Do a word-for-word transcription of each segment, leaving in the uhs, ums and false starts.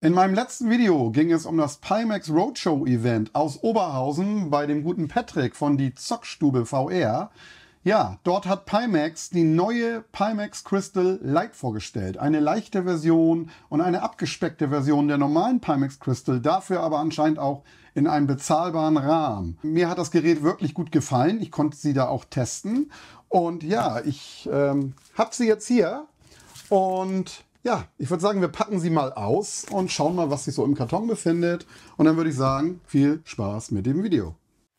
In meinem letzten Video ging es um das Pimax Roadshow Event aus Oberhausen bei dem guten Patrick von die Zockstube V R. Ja, dort hat Pimax die neue Pimax Crystal Lite vorgestellt. Eine leichte Version und eine abgespeckte Version der normalen Pimax Crystal, dafür aber anscheinend auch in einem bezahlbaren Rahmen. Mir hat das Gerät wirklich gut gefallen. Ich konnte sie da auch testen. Und ja, ich ähm, habe sie jetzt hier und ja, ich würde sagen, wir packen sie mal aus und schauen mal, was sich so im Karton befindet. Und dann würde ich sagen, viel Spaß mit dem Video.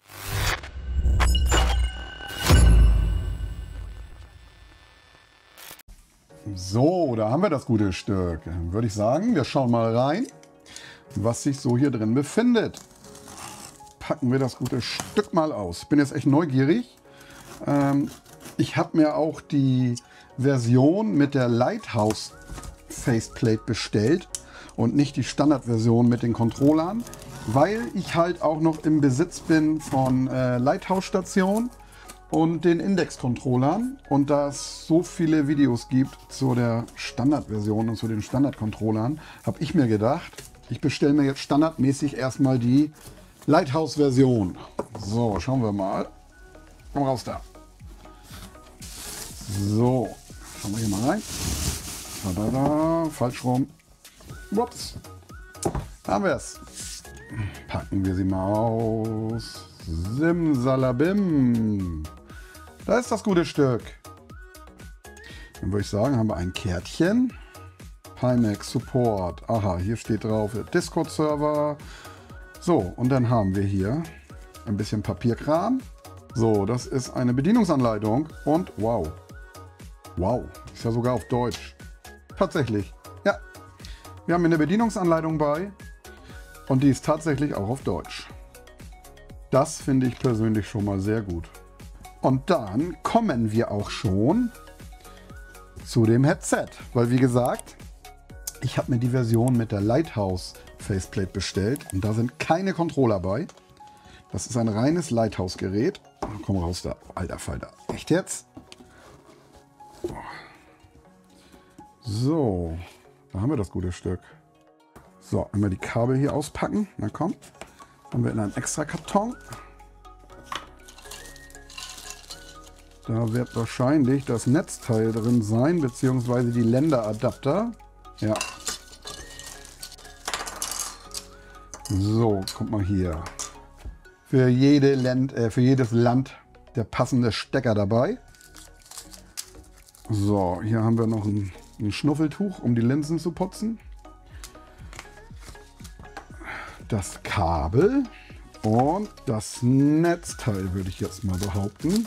So, da haben wir das gute Stück. Dann würde ich sagen, wir schauen mal rein, was sich so hier drin befindet. Packen wir das gute Stück mal aus. Ich bin jetzt echt neugierig. Ähm, ich habe mir auch die Version mit der Lighthouse Faceplate bestellt und nicht die Standardversion mit den Controllern, weil ich halt auch noch im Besitz bin von äh, Lighthouse Station und den Index-Controllern, und da es so viele Videos gibt zu der Standardversion und zu den Standard-Controllern, habe ich mir gedacht, ich bestelle mir jetzt standardmäßig erstmal die Lighthouse-Version. So, schauen wir mal. Komm raus da. So, schauen wir hier mal rein. Da, da, da. Falsch rum. Ups. Da haben wir es. Packen wir sie mal aus. Simsalabim. Da ist das gute Stück. Dann würde ich sagen, haben wir ein Kärtchen. Pimax Support. Aha, hier steht drauf Discord-Server. So, und dann haben wir hier ein bisschen Papierkram. So, das ist eine Bedienungsanleitung. Und wow. Wow, ist ja sogar auf Deutsch. Tatsächlich, ja. Wir haben eine Bedienungsanleitung bei und die ist tatsächlich auch auf Deutsch. Das finde ich persönlich schon mal sehr gut. Und dann kommen wir auch schon zu dem Headset, weil wie gesagt, ich habe mir die Version mit der Lighthouse Faceplate bestellt und da sind keine Controller bei. Das ist ein reines Lighthouse Gerät. Komm raus da, alter Falter. Echt jetzt? So, da haben wir das gute Stück. So, einmal die Kabel hier auspacken. Na komm, haben wir in einem extra Karton. Da wird wahrscheinlich das Netzteil drin sein, beziehungsweise die Länderadapter. Ja. So, kommt mal hier. Für, jede Land, äh, für jedes Land der passende Stecker dabei. So, hier haben wir noch ein ein Schnuffeltuch, um die Linsen zu putzen. Das Kabel und das Netzteil, würde ich jetzt mal behaupten.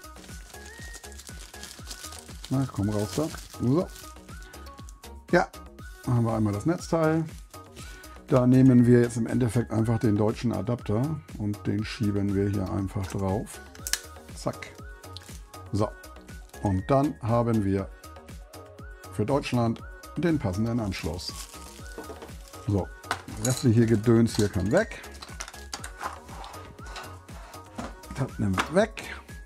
Na, komm raus da. So. Ja, haben wir einmal das Netzteil. Da nehmen wir jetzt im Endeffekt einfach den deutschen Adapter und den schieben wir hier einfach drauf. Zack. So. Und dann haben wir für Deutschland den passenden Anschluss. So, restliche Gedöns hier kann weg. Das nehmen wir weg.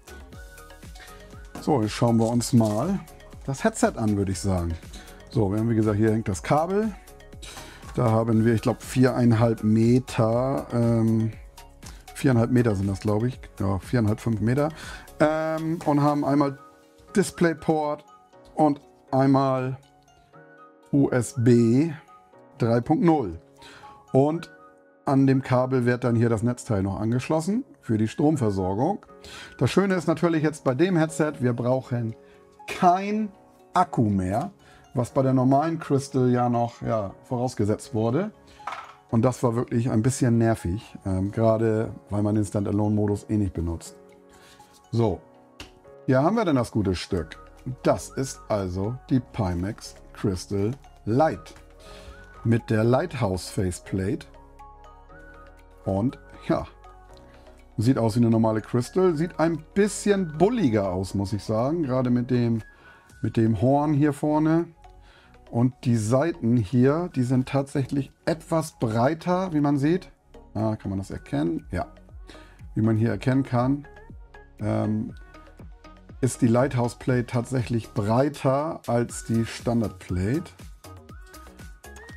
So, jetzt schauen wir uns mal das Headset an, würde ich sagen. So, wir haben wie gesagt, hier hängt das Kabel. Da haben wir, ich glaube, viereinhalb Meter. Ähm, viereinhalb Meter sind das, glaube ich. Ja, viereinhalb, fünf Meter. Ähm, und haben einmal DisplayPort und einmal U S B drei Punkt null. Und an dem Kabel wird dann hier das Netzteil noch angeschlossen für die Stromversorgung. Das Schöne ist natürlich jetzt bei dem Headset, wir brauchen kein Akku mehr, was bei der normalen Crystal ja noch ja, vorausgesetzt wurde. Und das war wirklich ein bisschen nervig, ähm, gerade weil man den Standalone-Modus eh nicht benutzt. So, hier haben wir dann das gute Stück. Das ist also die Pimax Crystal Lite mit der Lighthouse Faceplate. Und ja, sieht aus wie eine normale Crystal. Sieht ein bisschen bulliger aus, muss ich sagen. Gerade mit dem, mit dem Horn hier vorne. Und die Seiten hier, die sind tatsächlich etwas breiter, wie man sieht. Ah, kann man das erkennen? Ja, wie man hier erkennen kann. Ähm, ist die Lighthouse Plate tatsächlich breiter als die Standard Plate.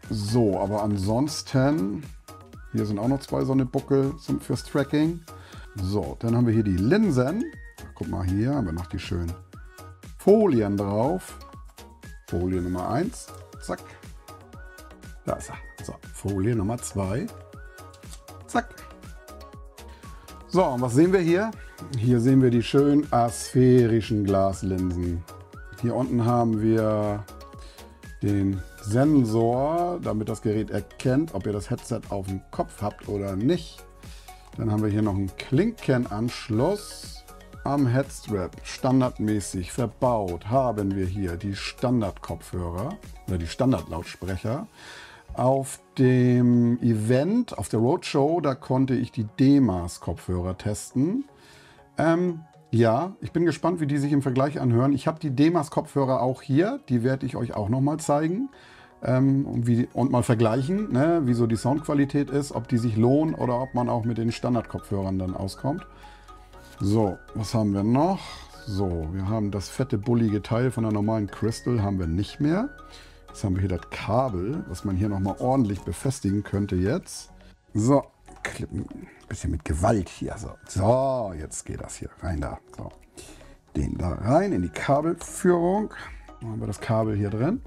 So, aber ansonsten, hier sind auch noch zwei so eine Buckel zum, fürs Tracking. So, dann haben wir hier die Linsen. Guck mal, hier haben wir noch die schönen Folien drauf. Folie Nummer eins, zack. Da ist er. So, Folie Nummer zwei, zack. So, und was sehen wir hier? Hier sehen wir die schön asphärischen Glaslinsen. Hier unten haben wir den Sensor, damit das Gerät erkennt, ob ihr das Headset auf dem Kopf habt oder nicht. Dann haben wir hier noch einen Klinkenanschluss am Headstrap. Standardmäßig verbaut haben wir hier die Standardkopfhörer oder die Standardlautsprecher. Auf dem Event, auf der Roadshow, da konnte ich die D-Maß-Kopfhörer testen. Ähm, ja, ich bin gespannt, wie die sich im Vergleich anhören. Ich habe die D-Maß-Kopfhörer auch hier, die werde ich euch auch nochmal zeigen ähm, und, wie, und mal vergleichen, ne, wie so die Soundqualität ist, ob die sich lohnen oder ob man auch mit den Standardkopfhörern dann auskommt. So, was haben wir noch? So, wir haben das fette, bullige Teil von der normalen Crystal, haben wir nicht mehr. Jetzt haben wir hier das Kabel, was man hier nochmal ordentlich befestigen könnte jetzt. So, klippen, ein bisschen mit Gewalt hier. So, so, jetzt geht das hier rein da. So, den da rein in die Kabelführung. Dann haben wir das Kabel hier drin.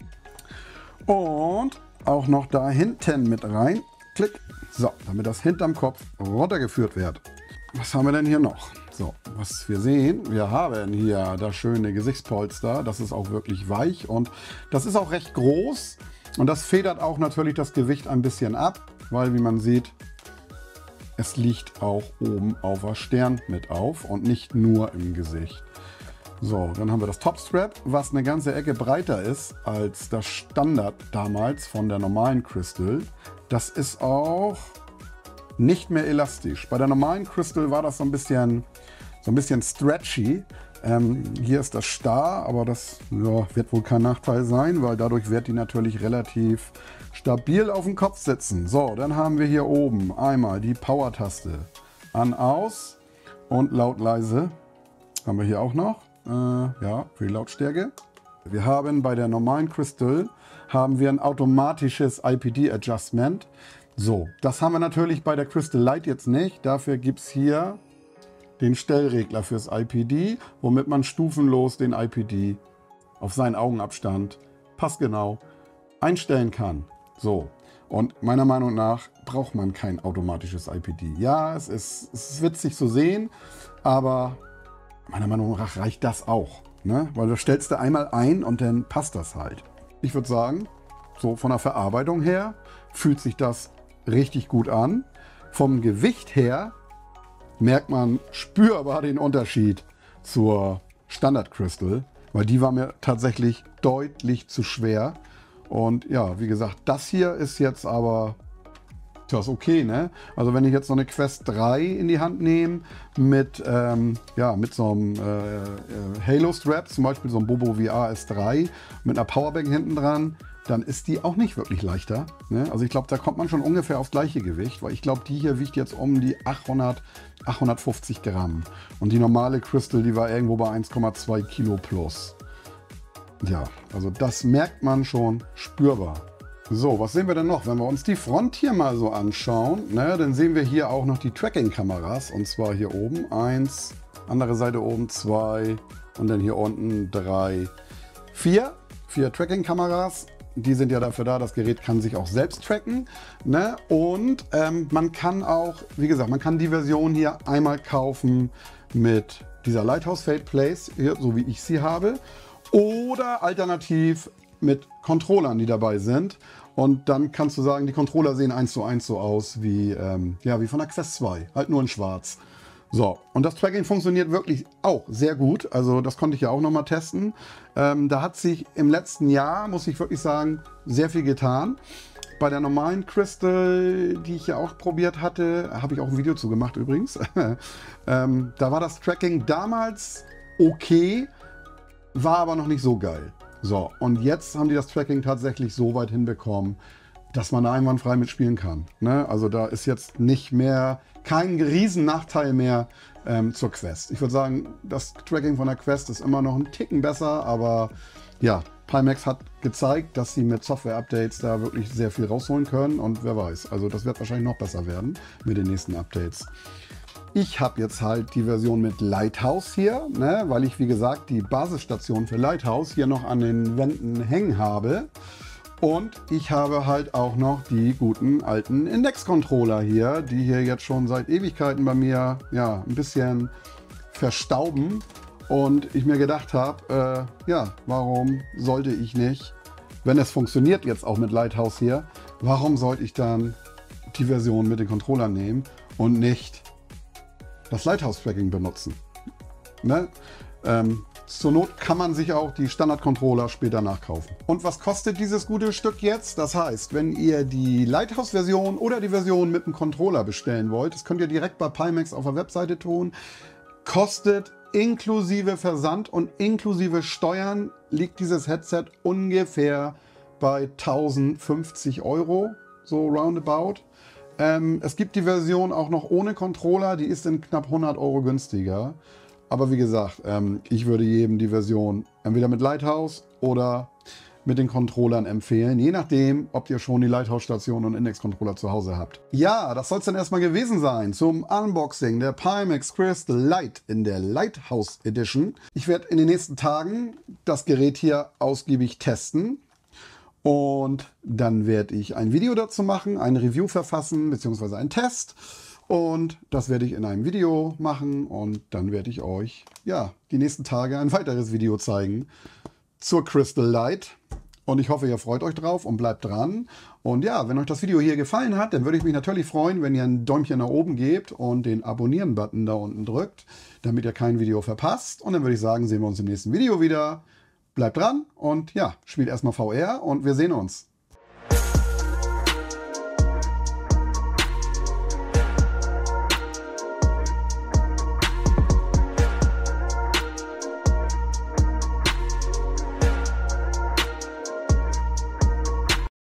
Und auch noch da hinten mit rein. Klick. So, damit das hinterm Kopf runtergeführt wird. Was haben wir denn hier noch? So, was wir sehen, wir haben hier das schöne Gesichtspolster. Das ist auch wirklich weich und das ist auch recht groß. Und das federt auch natürlich das Gewicht ein bisschen ab, weil, wie man sieht, es liegt auch oben auf der Stirn mit auf und nicht nur im Gesicht. So, dann haben wir das Topstrap, was eine ganze Ecke breiter ist als das Standard damals von der normalen Crystal. Das ist auch nicht mehr elastisch. Bei der normalen Crystal war das so ein bisschen, so ein bisschen stretchy. Ähm, hier ist das starr, aber das ja, wird wohl kein Nachteil sein, weil dadurch wird die natürlich relativ stabil auf dem Kopf sitzen. So, dann haben wir hier oben einmal die Power-Taste an, aus und laut, leise. Haben wir hier auch noch, äh, ja, für die Lautstärke. Wir haben bei der normalen Crystal haben wir ein automatisches I P D-Adjustment. So, das haben wir natürlich bei der Crystal Light jetzt nicht. Dafür gibt es hier den Stellregler fürs I P D, womit man stufenlos den I P D auf seinen Augenabstand passgenau einstellen kann. So, und meiner Meinung nach braucht man kein automatisches I P D. Ja, es ist, es ist witzig zu sehen, aber meiner Meinung nach reicht das auch. Ne? Weil das stellst du einmal ein und dann passt das halt. Ich würde sagen, so von der Verarbeitung her fühlt sich das richtig gut an. Vom Gewicht her merkt man spürbar den Unterschied zur Standard Crystal, weil die war mir tatsächlich deutlich zu schwer. Und ja, wie gesagt, das hier ist jetzt aber das ist okay, ne? Also wenn ich jetzt so eine Quest drei in die Hand nehme mit, ähm, ja, mit so einem äh, äh, Halo Strap, zum Beispiel so einem Bobo V R S drei mit einer Powerbank hinten dran, dann ist die auch nicht wirklich leichter. Ne? Also ich glaube, da kommt man schon ungefähr aufs gleiche Gewicht, weil ich glaube, die hier wiegt jetzt um die achthundert, achthundertfünfzig Gramm. Und die normale Crystal, die war irgendwo bei eins Komma zwei Kilo plus. Ja, also das merkt man schon spürbar. So, was sehen wir denn noch? Wenn wir uns die Front hier mal so anschauen, ne, dann sehen wir hier auch noch die Tracking-Kameras. Und zwar hier oben eins, andere Seite oben zwei und dann hier unten drei, vier. Vier Tracking-Kameras. Die sind ja dafür da, das Gerät kann sich auch selbst tracken. Ne? Und ähm, man kann auch, wie gesagt, man kann die Version hier einmal kaufen mit dieser Lighthouse Fade Place, hier, so wie ich sie habe. Oder alternativ mit Controllern, die dabei sind. Und dann kannst du sagen, die Controller sehen eins zu eins so aus wie, ähm, ja, wie von der Quest zwei, halt nur in schwarz. So, und das Tracking funktioniert wirklich auch sehr gut. Also das konnte ich ja auch noch mal testen. Ähm, da hat sich im letzten Jahr, muss ich wirklich sagen, sehr viel getan. Bei der normalen Crystal, die ich ja auch probiert hatte, habe ich auch ein Video zu gemacht übrigens. ähm, da war das Tracking damals okay, war aber noch nicht so geil. So, und jetzt haben die das Tracking tatsächlich so weit hinbekommen, dass man da einwandfrei mitspielen kann. Ne? Also da ist jetzt nicht mehr, kein Riesennachteil mehr ähm, zur Quest. Ich würde sagen, das Tracking von der Quest ist immer noch ein Ticken besser, aber ja, Pimax hat gezeigt, dass sie mit Software-Updates da wirklich sehr viel rausholen können und wer weiß, also das wird wahrscheinlich noch besser werden mit den nächsten Updates. Ich habe jetzt halt die Version mit Lighthouse hier, ne, weil ich wie gesagt die Basisstation für Lighthouse hier noch an den Wänden hängen habe. Und ich habe halt auch noch die guten alten Index-Controller hier, die hier jetzt schon seit Ewigkeiten bei mir ja, ein bisschen verstauben. Und ich mir gedacht habe, äh, ja, warum sollte ich nicht, wenn es funktioniert jetzt auch mit Lighthouse hier, warum sollte ich dann die Version mit den Controllern nehmen und nicht das Lighthouse-Tracking benutzen? Ne? Ähm, Zur Not kann man sich auch die Standard-Controller später nachkaufen. Und was kostet dieses gute Stück jetzt? Das heißt, wenn ihr die Lighthouse-Version oder die Version mit dem Controller bestellen wollt, das könnt ihr direkt bei Pimax auf der Webseite tun, kostet inklusive Versand und inklusive Steuern liegt dieses Headset ungefähr bei tausendfünfzig Euro, so roundabout. Ähm, es gibt die Version auch noch ohne Controller, die ist in knapp hundert Euro günstiger. Aber wie gesagt, ähm, ich würde jedem die Version entweder mit Lighthouse oder mit den Controllern empfehlen, je nachdem, ob ihr schon die Lighthouse-Station und Index-Controller zu Hause habt. Ja, das soll es dann erstmal gewesen sein zum Unboxing der Pimax Crystal Light in der Lighthouse Edition. Ich werde in den nächsten Tagen das Gerät hier ausgiebig testen. Und dann werde ich ein Video dazu machen, ein Review verfassen, beziehungsweise einen Test. Und das werde ich in einem Video machen und dann werde ich euch ja, die nächsten Tage ein weiteres Video zeigen zur Crystal Light. Und ich hoffe, ihr freut euch drauf und bleibt dran. Und ja, wenn euch das Video hier gefallen hat, dann würde ich mich natürlich freuen, wenn ihr ein Däumchen nach oben gebt und den Abonnieren-Button da unten drückt, damit ihr kein Video verpasst. Und dann würde ich sagen, sehen wir uns im nächsten Video wieder. Bleibt dran und ja, spielt erstmal V R und wir sehen uns.